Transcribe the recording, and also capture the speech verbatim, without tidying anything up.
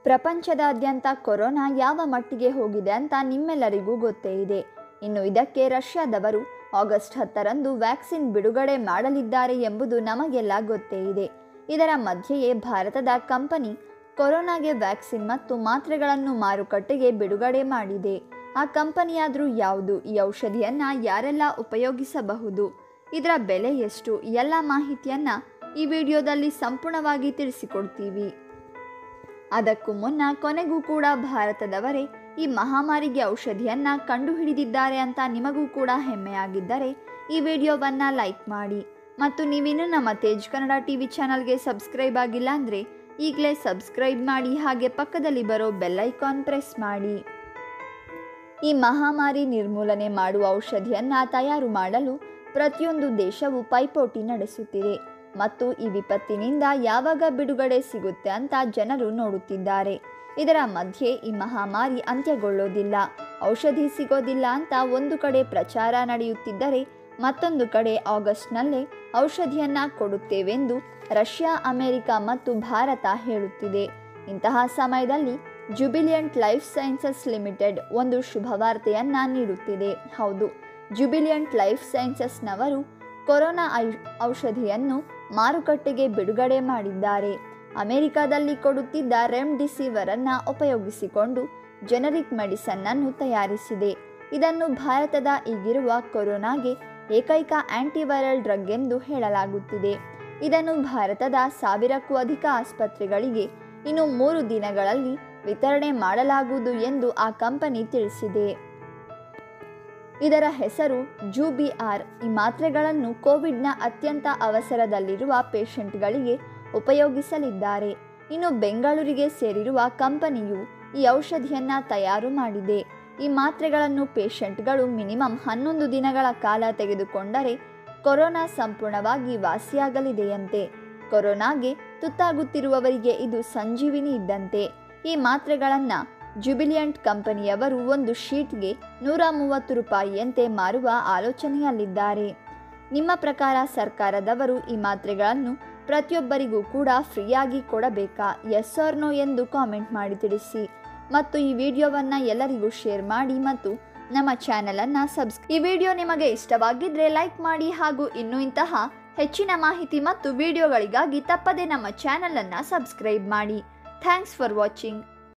ಪ್ರಪಂಚದಾದ್ಯಂತ ಕೊರೋನಾ ಯಾವ ಮಟ್ಟಿಗೆ ಹೋಗಿದೆ ಅಂತ ನಿಮ್ಮೆಲ್ಲರಿಗೂ ಗೊತ್ತೇ ಇದೆ. ಇನ್ನು ಇದಕ್ಕೆ ರಷ್ಯಾದವರು ಆಗಸ್ಟ್ ಹತ್ತರಂದು ವ್ಯಾಕ್ಸಿನ್ ಬಿಡುಗಡೆ ಮಾಡಲಿದ್ದಾರೆ ಎಂಬುದು ನಮಗೆಲ್ಲ ಗೊತ್ತೇ ಇದೆ. ಇದರ ಮಧ್ಯೆಯೇ ಭಾರತದ ಕಂಪನಿ ಕೊರೋನಾಗೆ ವ್ಯಾಕ್ಸಿನ್ ಮತ್ತು ಮಾತ್ರೆಗಳನ್ನು ಮಾರುಕಟ್ಟೆಗೆ ಬಿಡುಗಡೆ ಮಾಡಿದೆ. ಆ ಕಂಪನಿಯಾದರೂ ಯಾವುದು? ಈ ಔಷಧಿಯನ್ನು ಯಾರೆಲ್ಲ ಉಪಯೋಗಿಸಬಹುದು? ಇದರ ಬೆಲೆ ಎಷ್ಟು? ಎಲ್ಲ ಮಾಹಿತಿಯನ್ನು ಈ ವಿಡಿಯೋದಲ್ಲಿ ಸಂಪೂರ್ಣವಾಗಿ ತಿಳಿಸಿಕೊಡ್ತೀವಿ. ಅದಕ್ಕೂ ಮುನ್ನ ಕೊನೆಗೂ ಕೂಡ ಭಾರತದವರೇ ಈ ಮಹಾಮಾರಿಗೆ ಔಷಧಿಯನ್ನು ಕಂಡುಹಿಡಿದಿದ್ದಾರೆ ಅಂತ ನಿಮಗೂ ಕೂಡ ಹೆಮ್ಮೆಯಾಗಿದ್ದರೆ ಈ ವಿಡಿಯೋವನ್ನು ಲೈಕ್ ಮಾಡಿ. ಮತ್ತು ನೀವಿನ್ನೂ ನಮ್ಮ ತೇಜ್ ಕನ್ನಡ ಟಿ ವಿ ಚಾನಲ್ಗೆ ಸಬ್ಸ್ಕ್ರೈಬ್ ಆಗಿಲ್ಲ ಅಂದರೆ ಈಗಲೇ ಸಬ್ಸ್ಕ್ರೈಬ್ ಮಾಡಿ, ಹಾಗೆ ಪಕ್ಕದಲ್ಲಿ ಬರೋ ಬೆಲ್ ಐಕಾನ್ ಪ್ರೆಸ್ ಮಾಡಿ. ಈ ಮಹಾಮಾರಿ ನಿರ್ಮೂಲನೆ ಮಾಡುವ ಔಷಧಿಯನ್ನು ತಯಾರು ಮಾಡಲು ಪ್ರತಿಯೊಂದು ದೇಶವು ಪೈಪೋಟಿ ನಡೆಸುತ್ತಿದೆ ಮತ್ತು ಈ ವಿಪತ್ತಿನಿಂದ ಯಾವಾಗ ಬಿಡುಗಡೆ ಸಿಗುತ್ತೆ ಅಂತ ಜನರು ನೋಡುತ್ತಿದ್ದಾರೆ. ಇದರ ಮಧ್ಯೆ ಈ ಮಹಾಮಾರಿ ಅಂತ್ಯಗೊಳ್ಳೋದಿಲ್ಲ, ಔಷಧಿ ಸಿಗೋದಿಲ್ಲ ಅಂತ ಒಂದು ಕಡೆ ಪ್ರಚಾರ ನಡೆಯುತ್ತಿದ್ದರೆ ಮತ್ತೊಂದು ಕಡೆ ಆಗಸ್ಟ್ನಲ್ಲೇ ಔಷಧಿಯನ್ನು ಕೊಡುತ್ತೇವೆಂದು ರಷ್ಯಾ, ಅಮೆರಿಕ ಮತ್ತು ಭಾರತ ಹೇಳುತ್ತಿದೆ. ಇಂತಹ ಸಮಯದಲ್ಲಿ ಜುಬಿಲಿಯಂಟ್ ಲೈಫ್ ಸೈನ್ಸಸ್ ಲಿಮಿಟೆಡ್ ಒಂದು ಶುಭವಾರ್ತೆಯನ್ನು ನೀಡುತ್ತಿದೆ. ಹೌದು, ಜುಬಿಲಿಯಂಟ್ ಲೈಫ್ ಸೈನ್ಸಸ್ನವರು ಕೊರೋನಾ ಔಷಧಿಯನ್ನು ಮಾರುಕಟ್ಟೆಗೆ ಬಿಡುಗಡೆ ಮಾಡಿದ್ದಾರೆ. ಅಮೆರಿಕದಲ್ಲಿ ಕೊಡುತ್ತಿದ್ದ ರೆಮ್ಡಿಸಿವಿರ್ ಅನ್ನು ಉಪಯೋಗಿಸಿಕೊಂಡು ಜೆನರಿಕ್ ಮೆಡಿಸನ್ ಅನ್ನು ತಯಾರಿಸಿದೆ. ಇದನ್ನು ಭಾರತದ ಈಗಿರುವ ಕೊರೋನಾಗೆ ಏಕೈಕ ಆಂಟಿವೈರಲ್ ಡ್ರಗ್ ಎಂದು ಹೇಳಲಾಗುತ್ತಿದೆ. ಇದನ್ನು ಭಾರತದ ಸಾವಿರಕ್ಕೂ ಅಧಿಕ ಆಸ್ಪತ್ರೆಗಳಿಗೆ ಇನ್ನು ಮೂರು ದಿನಗಳಲ್ಲಿ ವಿತರಣೆ ಮಾಡಲಾಗುವುದು ಎಂದು ಆ ಕಂಪನಿ ತಿಳಿಸಿದೆ. ಇದರ ಹೆಸರು ಜುಬಿಆರ್. ಈ ಮಾತ್ರೆಗಳನ್ನು ಕೋವಿಡ್ನ ಅತ್ಯಂತ ಅವಸರದಲ್ಲಿರುವ ಪೇಷಂಟ್ಗಳಿಗೆ ಉಪಯೋಗಿಸಲಿದ್ದಾರೆ. ಇನ್ನು ಬೆಂಗಳೂರಿಗೆ ಸೇರಿರುವ ಕಂಪನಿಯು ಈ ಔಷಧಿಯನ್ನು ತಯಾರು ಮಾಡಿದೆ. ಈ ಮಾತ್ರೆಗಳನ್ನು ಪೇಷಂಟ್ಗಳು ಮಿನಿಮಮ್ ಹನ್ನೊಂದು ದಿನಗಳ ಕಾಲ ತೆಗೆದುಕೊಂಡರೆ ಕೊರೋನಾ ಸಂಪೂರ್ಣವಾಗಿ ವಾಸಿಯಾಗಲಿದೆಯಂತೆ. ಕೊರೋನಾಗೆ ತುತ್ತಾಗುತ್ತಿರುವವರಿಗೆ ಇದು ಸಂಜೀವಿನಿ ಇದ್ದಂತೆ. ಈ ಮಾತ್ರೆಗಳನ್ನು ಜುಬಿಲಿಯಂಟ್ ಕಂಪನಿಯವರು ಒಂದು ಶೀಟ್ಗೆ ನೂರ ಮೂವತ್ತು ರೂಪಾಯಿಯಂತೆ ಮಾರುವ ಆಲೋಚನೆಯಲ್ಲಿದ್ದಾರೆ. ನಿಮ್ಮ ಪ್ರಕಾರ ಸರ್ಕಾರದವರು ಈ ಮಾತ್ರೆಗಳನ್ನು ಪ್ರತಿಯೊಬ್ಬರಿಗೂ ಕೂಡ ಫ್ರೀಯಾಗಿ ಕೊಡಬೇಕಾ? ಎಸ್ ಆರ್ ನೋ ಎಂದು ಕಾಮೆಂಟ್ ಮಾಡಿ ತಿಳಿಸಿ. ಮತ್ತು ಈ ವಿಡಿಯೋವನ್ನು ಎಲ್ಲರಿಗೂ ಶೇರ್ ಮಾಡಿ ಮತ್ತು ನಮ್ಮ ಚಾನಲನ್ನು ಸಬ್ಸ್ಕ್ರೈಬ್. ಈ ವಿಡಿಯೋ ನಿಮಗೆ ಇಷ್ಟವಾಗಿದ್ದರೆ ಲೈಕ್ ಮಾಡಿ, ಹಾಗೂ ಇನ್ನೂ ಇಂತಹ ಹೆಚ್ಚಿನ ಮಾಹಿತಿ ಮತ್ತು ವಿಡಿಯೋಗಳಿಗಾಗಿ ತಪ್ಪದೇ ನಮ್ಮ ಚಾನಲನ್ನು ಸಬ್ಸ್ಕ್ರೈಬ್ ಮಾಡಿ. Thanks for watching.